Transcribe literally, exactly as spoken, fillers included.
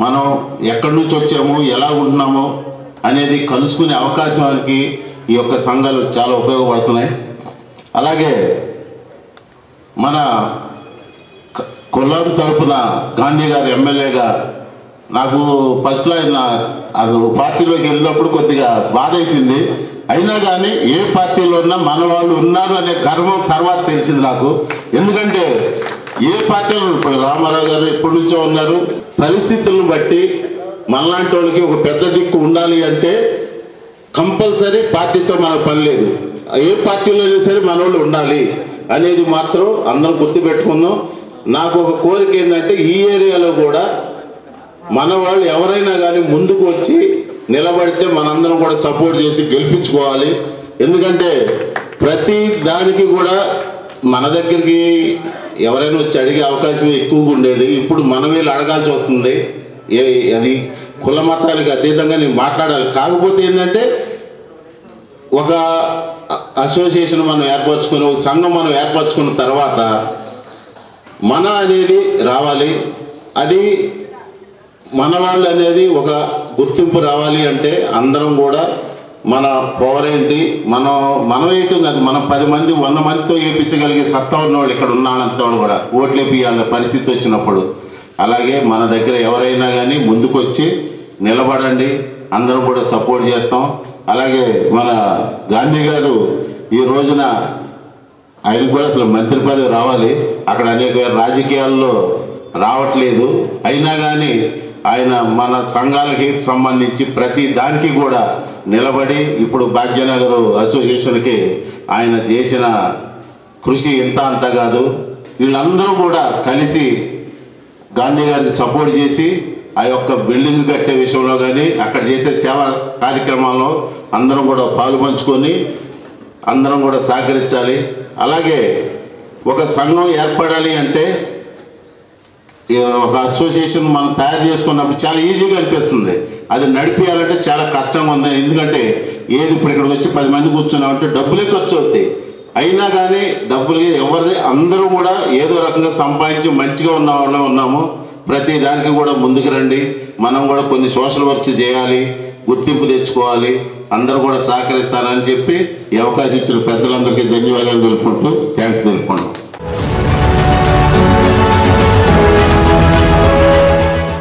మనం ఎక్కడి నుంచి వచ్చామో ఎలా ఉంటున్నామో అనేది కలుసుకునే అవకాశానికి ఈ యొక్క సంఘాలు చాలా ఉపయోగపడుతున్నాయి. అలాగే మన కొల్లారు తరపున గాంధీ గారు ఎమ్మెల్యేగా నాకు ఫస్ట్లో ఆయన అది పార్టీలోకి వెళ్ళినప్పుడు కొద్దిగా బాధ వేసింది. అయినా కానీ ఏ పార్టీలో ఉన్నా మన వాళ్ళు ఉన్నారు అనే గర్వం తర్వాత తెలిసింది నాకు. ఎందుకంటే ఏ పార్టీలో ఇప్పుడు రామారావు గారు ఎప్పటి నుంచో ఉన్నారు. పరిస్థితులను బట్టి మనలాంటి వాళ్ళకి ఒక పెద్ద దిక్కు ఉండాలి అంటే కంపల్సరీ పార్టీతో మనకు పని లేదు. ఏ పార్టీలో సరే మన వాళ్ళు ఉండాలి అనేది మాత్రం అందరం గుర్తుపెట్టుకుందాం. నాకు ఒక కోరిక ఏంటంటే ఈ ఏరియాలో కూడా మన వాళ్ళు ఎవరైనా కానీ ముందుకు వచ్చి నిలబడితే మనందరం కూడా సపోర్ట్ చేసి గెలిపించుకోవాలి. ఎందుకంటే ప్రతి దానికి కూడా మన దగ్గరికి ఎవరైనా వచ్చి అడిగే అవకాశం ఎక్కువగా ఉండేది. ఇప్పుడు మనం వీళ్ళు అడగాల్సి వస్తుంది. ఏ అది కుల మతానికి అతీతంగా నేను మాట్లాడాలి. కాకపోతే ఏంటంటే ఒక అసోసియేషన్ మనం ఏర్పరచుకుని ఒక సంఘం మనం ఏర్పరచుకున్న తర్వాత మన అనేది రావాలి. అది మన వాళ్ళు అనేది ఒక గుర్తింపు రావాలి అంటే అందరం కూడా మన పవర్ ఏంటి మనం మనం వేయటం కాదు, మనం పది మంది వంద మందితో వేయించగలిగే సత్తా ఉన్నవాళ్ళు ఇక్కడ ఉన్నంతవాళ్ళు కూడా ఓట్లు వేయాలనే పరిస్థితి వచ్చినప్పుడు అలాగే మన దగ్గర ఎవరైనా కానీ ముందుకు వచ్చి నిలబడండి, అందరం కూడా సపోర్ట్ చేస్తాం. అలాగే మన గాంధీ గారు ఈ రోజున ఆయన కూడా అసలు మంత్రి పదవి రావాలి, అక్కడ అనేక రాజకీయాల్లో రావట్లేదు. అయినా కానీ ఆయన మన సంఘాలకి సంబంధించి ప్రతి దానికి కూడా నిలబడి ఇప్పుడు భాగ్యనగర్ అసోసియేషన్కి ఆయన చేసిన కృషి ఇంత అంత కాదు. వీళ్ళందరూ కూడా కలిసి గాంధీ గారిని సపోర్ట్ చేసి ఆ యొక్క బిల్డింగ్ కట్టే విషయంలో కానీ అక్కడ చేసే సేవా కార్యక్రమాల్లో అందరం కూడా పాలు పంచుకొని అందరం కూడా సహకరించాలి. అలాగే ఒక సంఘం ఏర్పడాలి అంటే ఒక అసోసియేషన్ మనం తయారు చేసుకున్నప్పుడు చాలా ఈజీగా అనిపిస్తుంది. అది నడిపించాలంటే చాలా కష్టంగా ఉంది. ఎందుకంటే ఏది ఇప్పుడు ఇక్కడికి వచ్చి పది మంది కూర్చున్నామంటే డబ్బులే ఖర్చు అవుతాయి. అయినా కానీ డబ్బులు ఎవరిది అందరూ కూడా ఏదో రకంగా సంపాదించి మంచిగా ఉన్న వాళ్ళే ఉన్నాము. ప్రతి దానికి కూడా ముందుకు రండి, మనం కూడా కొన్ని సోషల్ వర్క్స్ చేయాలి, గుర్తింపు తెచ్చుకోవాలి, అందరూ కూడా సహకరిస్తారని చెప్పి ఈ అవకాశం ఇచ్చిన పెద్దలందరికీ ధన్యవాదాలు తెలుపుకుంటూ థ్యాంక్స్ తెలుపుకుంటాం.